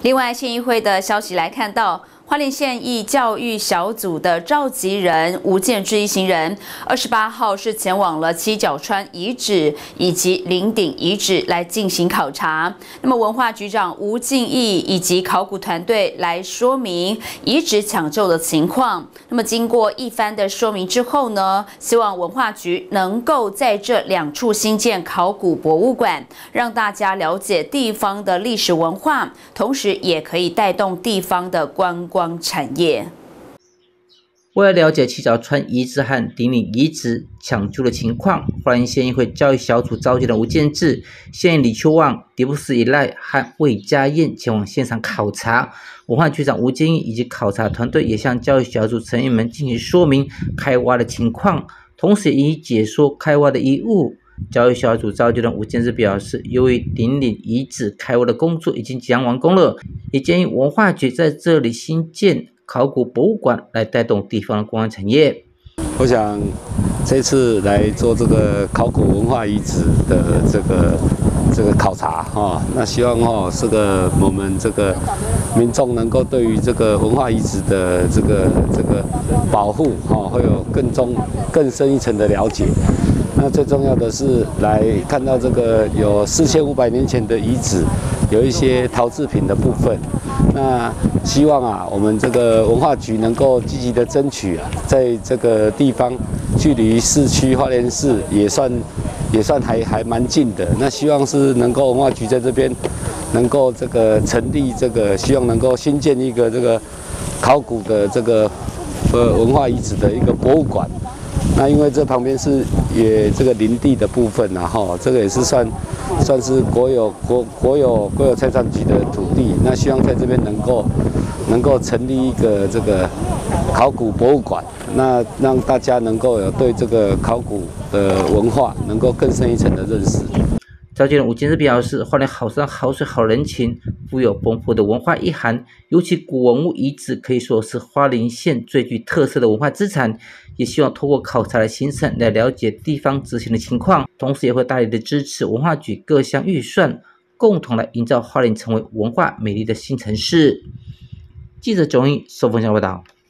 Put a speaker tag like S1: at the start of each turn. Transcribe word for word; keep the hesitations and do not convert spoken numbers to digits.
S1: 另外，县议会的消息来看到，花莲县议教育小组的召集人吴建志一行人，二十八号是前往了七角川遗址以及林顶遗址来进行考察。那么，文化局长吴敬义以及考古团队来说明遗址抢救的情况。那么，经过一番的说明之后呢，希望文化局能够在这两处新建考古博物馆，让大家了解地方的历史文化，同时也可以带动地方的观光产业。
S2: 为了了解七角川遗址和顶岭遗址抢救的情况，花莲县议会教育小组召集人吴建志、县议李秋旺、迪布斯一赖和魏家燕前往现场考察。文化局长吴建义以及考察团队也向教育小组成员们进行说明开挖的情况，同时也以解说开挖的遗物。教育小组召集人吴建志表示，由于顶岭遗址开挖的工作已经即将完工了，也建议文化局在这里新建考古博物馆来带动地方的观光产业。
S3: 我想这次来做这个考古文化遗址的这个这个考察哈、哦，那希望哦这个我们这个民众能够对于这个文化遗址的这个这个保护哈、哦，会有更中更深一层的了解。那最重要的是来看到这个有四千五百年前的遗址，有一些陶制品的部分。那希望啊，我们这个文化局能够积极的争取啊，在这个地方距离市区花莲市也算也算还还蛮近的。那希望是能够文化局在这边能够这个成立这个，希望能够新建一个这个考古的这个呃文化遗址的一个博物馆。那因为这旁边是也这个林地的部分，然后这个也是算算是国有国国有国有财产局的土地，那希望在这边能够能够成立一个这个考古博物馆，那让大家能够有对这个考古的文化能够更深一层的认识。
S2: 召集人吴建志表示，花莲好山好水好人情，富有丰富的文化意涵，尤其古文物遗址可以说是花莲县最具特色的文化资产，也希望透过考察的行程来了解地方执行的情况，同时也会大力的支持文化局各项预算，共同来营造花莲成为文化美丽的新城市。记者钟毅收分享报道。